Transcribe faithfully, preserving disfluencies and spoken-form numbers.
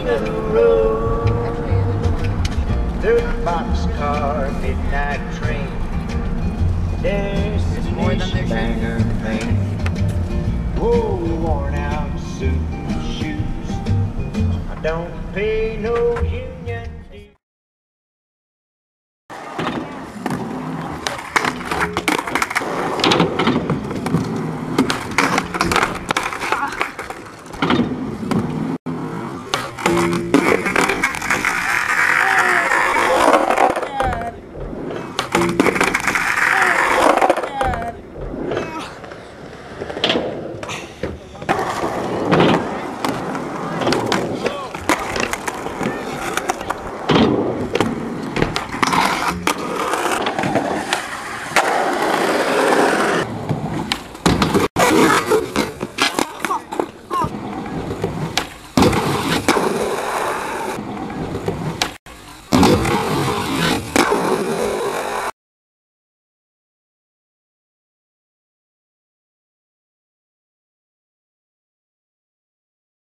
king of the road. Through the boxcar midnight train, destination Bangor, Maine. Whoa, worn out suit and shoes, I don't pay no dues.